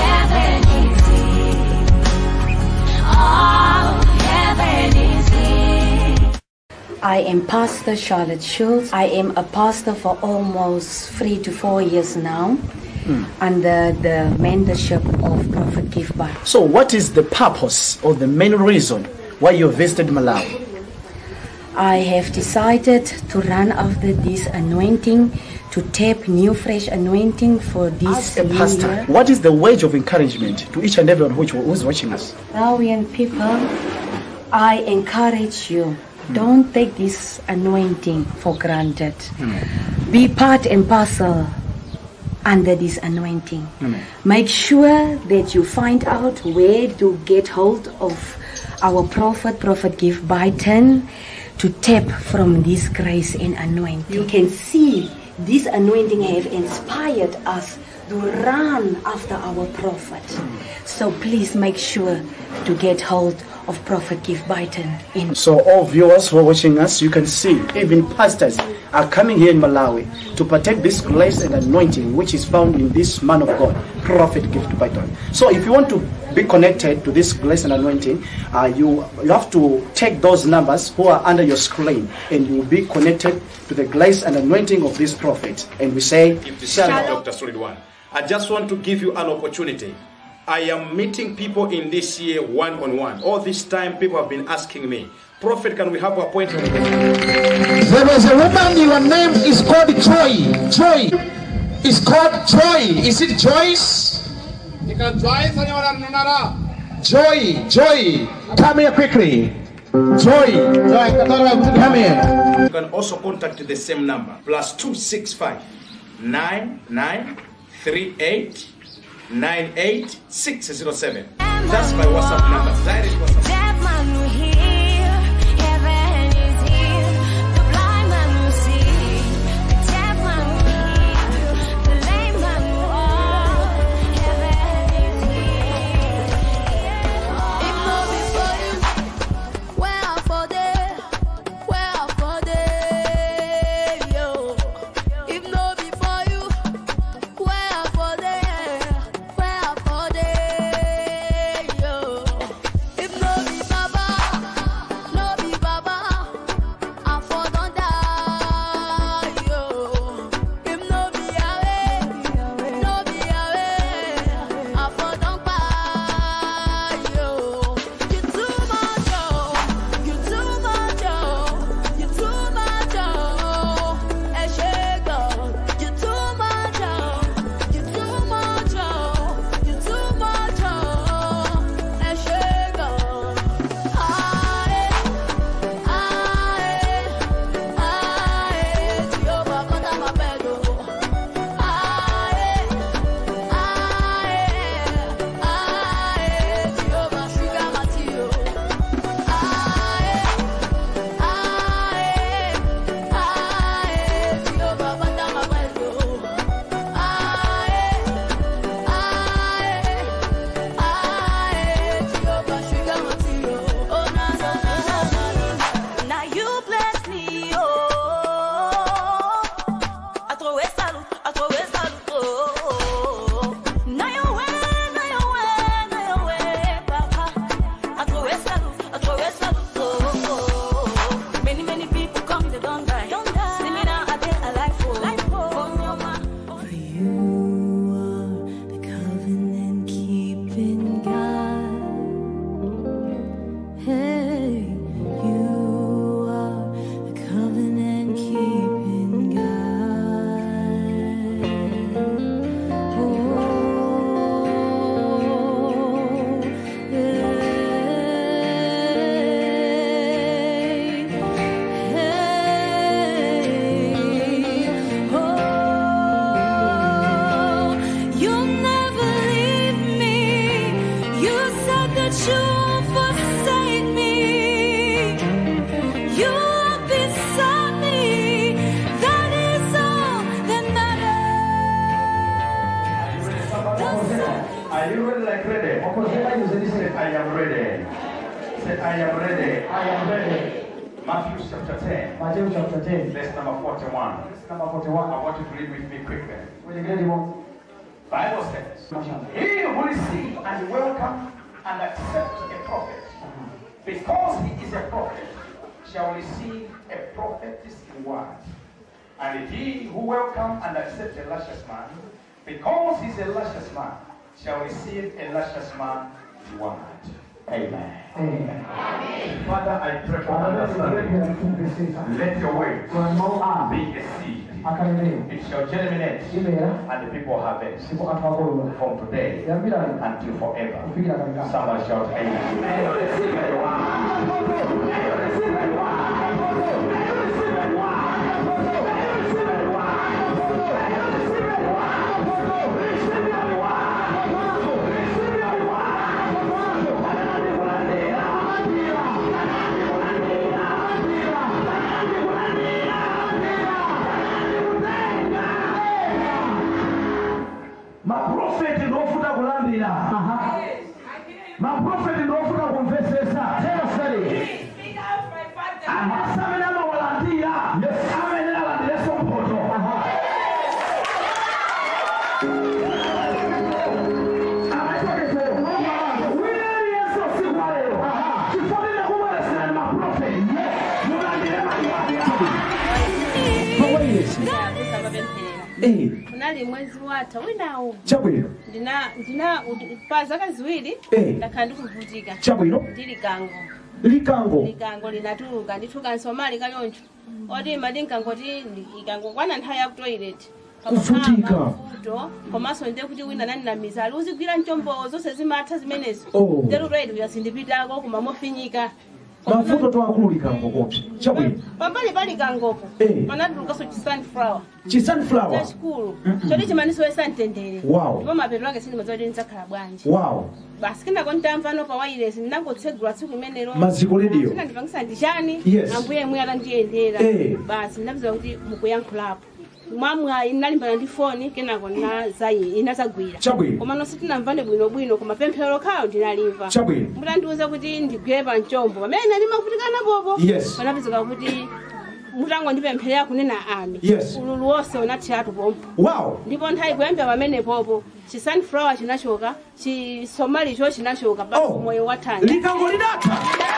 I am Pastor Charlotte Schultz. I am a pastor for almost three to four years now, mm. under the mentorship of Prophet Gift Byton. So what is the purpose or the main reason why you visited Malawi? I have decided to run after this anointing, to tap new fresh anointing for this As a new pastor, year. what is the word of encouragement to each and everyone who is watching us? Malawian people, I encourage you, don't take this anointing for granted. Mm. Be part and parcel under this anointing. Amen. Make sure that you find out where to get hold of our prophet, Prophet Gift Byton, to tap from this grace and anointing. You can see this anointing have inspired us to run after our prophet. So please make sure to get hold of Prophet Gift Byton. In So all viewers who are watching us, you can see even pastors are coming here in Malawi to partake this grace and anointing which is found in this man of God, Prophet Gift Byton. So if you want to be connected to this grace and anointing, uh, you, you have to take those numbers who are under your screen and you will be connected to the grace and anointing of this prophet. And we say, Shalom. Doctor Solid One. I just want to give you an opportunity. I am meeting people in this year one-on-one. All this time, people have been asking me, Prophet, can we have an appointment? There was a woman, your name is called Joy. Joy. It's called Joy. Is it Joyce? Joy. Joy. Come here quickly. Joy. Joy. Come here. You can also contact the same number, plus two six five nine nine three eight nine eight six zero seven. That's my WhatsApp number. Direct WhatsApp. Are you ready like ready? I am ready. Say I am ready. I am ready. Matthew chapter ten. Matthew chapter ten. Verse number forty-one. Verse number forty-one. I want you to read with me quickly. Bible says, he who receives and welcome and accept a prophet, because he is a prophet, shall receive a prophet's reward. And he who welcome and accept a luscious man, because he's a luscious man, shall receive a luscious man reward. Amen. Amen. Father, I pray for understanding. Let your word be a seed. It shall germinate and the people harvest from today until forever. Somebody shout amen. My prophet is not for the Golambina. My prophet is not for the confessors. Tell us that. I'm not coming out of Walandia. Yes, I'm in the lesson photo. Eh. Unali mwezi wata winawo. Chabwino. Ndina ndina pazaka ziwiri Eh. ndakandi kuvutika. Chabwino. Ndili kango. Likango. Likango linatuluka ndituka nsomali kayoncho. Odi madinka ngoti ikango kwana nthawi ya toilet. Kuvutika. Futo komaso nde kuti wina nani na mizali uzigwira nchombo zose zimatha zimenezo. Oh. Ndero ready uyasindipitako kumamofinyika. Mafuta to akulu likango kopi. Chabwino. Pambali pali kangoko. Eh. Panatuluka so sunflower. Chi sunflower. Chachikulu. Choti chimaniso esantendere. Wow. Ndipo mapeto ake sindi mazodi nzakhala bwanji. Wow. Basi kina kontamva no pa wireless ndinangotsegula tsiku imenelo. Maziko radio. Sina ndivangisa ndijani. Yes. Ambuye mwe atandiyendera. Eh. Basi ndabza kuti mukuyankhulapo. Mwamwa inalimbana ndi phone kenako na zayi inazagwira. Chabwino. Koma no sitinamvane bwino bwino koma pemphero khawo ndinalimva. Chabwino. Mutandiuza kuti ndigwire pa mchombo. Pamene ndimakutikana popo. Yes. Panapezeka kuti mutango ndipemphera kunena ami. Yes. Ululu wonse unathiratu pompo. Wow. Ndipo nthawi kuyambira pamene popo chi sunflower chinachoka, chi somali cho chinachoka pa moyo wathanda. Likango lidata.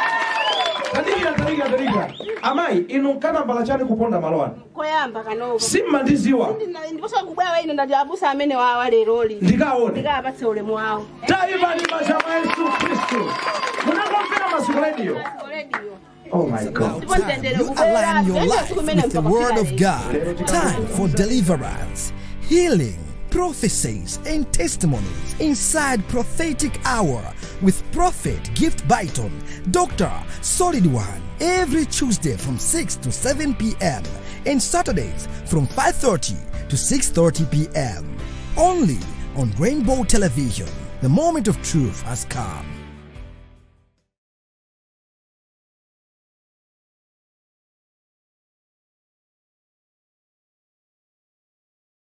Tadika tadika tadika. Amai inu kana mbala chani kuponda malwani. Koyamba kanoko. Simma ndiziwa. Ndiposa kubwawa ino ndati abusa amene wawa leroli. Ndikaone. Ndikapatse ulemu wawo. Taiba ni majama Yesu Kristo. Munakomvera Maziko radio. Oh my God. You align your life with the Word of God. Time for deliverance, healing, prophecies, and testimonies inside Prophetic Hour with Prophet Gift Byton, Doctor Solid One, every Tuesday from six to seven p m and Saturdays from five thirty to six thirty p m Only on Rainbow Television. The moment of truth has come.